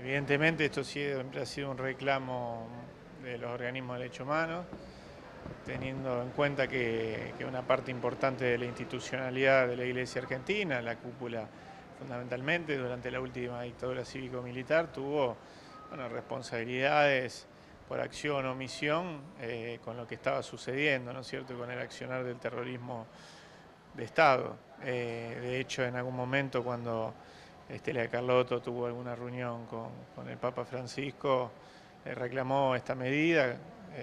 Evidentemente esto siempre ha sido un reclamo de los organismos de derechos humanos, teniendo en cuenta que una parte importante de la institucionalidad de la Iglesia Argentina, la cúpula fundamentalmente durante la última dictadura cívico-militar, tuvo responsabilidades por acción o omisión con lo que estaba sucediendo, ¿no es cierto?, con el accionar del terrorismo de Estado. De hecho, en algún momento cuando Estela de Carlotto tuvo alguna reunión con el Papa Francisco, reclamó esta medida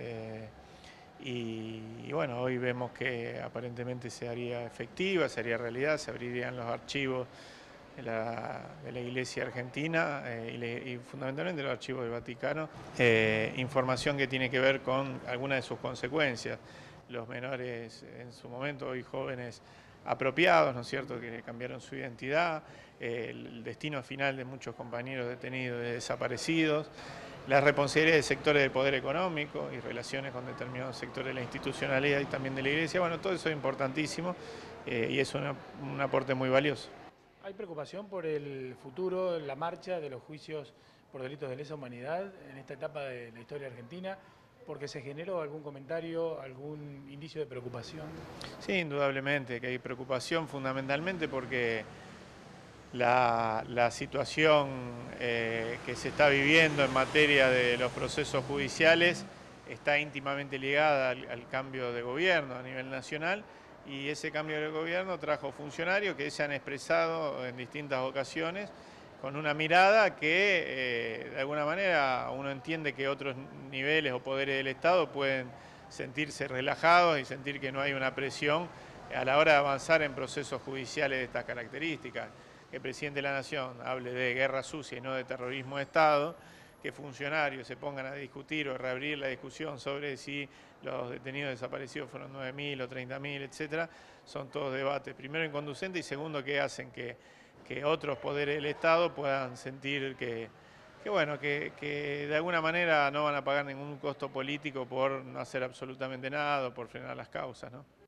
y bueno, hoy vemos que aparentemente se haría efectiva, se haría realidad, se abrirían los archivos de la Iglesia Argentina y fundamentalmente los archivos del Vaticano, información que tiene que ver con algunas de sus consecuencias. Los menores en su momento, hoy jóvenes apropiados, ¿no es cierto?, que cambiaron su identidad, el destino final de muchos compañeros detenidos y desaparecidos, las responsabilidades de sectores del poder económico y relaciones con determinados sectores de la institucionalidad y también de la Iglesia. Bueno, todo eso es importantísimo y es un aporte muy valioso. ¿Hay preocupación por el futuro, la marcha de los juicios por delitos de lesa humanidad en esta etapa de la historia argentina? Porque se generó algún comentario, algún indicio de preocupación. Sí, indudablemente que hay preocupación fundamentalmente porque la situación que se está viviendo en materia de los procesos judiciales está íntimamente ligada al cambio de gobierno a nivel nacional y ese cambio de gobierno trajo funcionarios que se han expresado en distintas ocasiones con una mirada que de alguna manera uno entiende que otros niveles o poderes del Estado pueden sentirse relajados y sentir que no hay una presión a la hora de avanzar en procesos judiciales de estas características. Que el presidente de la Nación hable de guerra sucia y no de terrorismo de Estado, que funcionarios se pongan a discutir o reabrir la discusión sobre si los detenidos desaparecidos fueron 9.000 o 30.000, etcétera, son todos debates, primero inconducentes y segundo que hacen que otros poderes del Estado puedan sentir que de alguna manera no van a pagar ningún costo político por no hacer absolutamente nada o por frenar las causas, ¿no?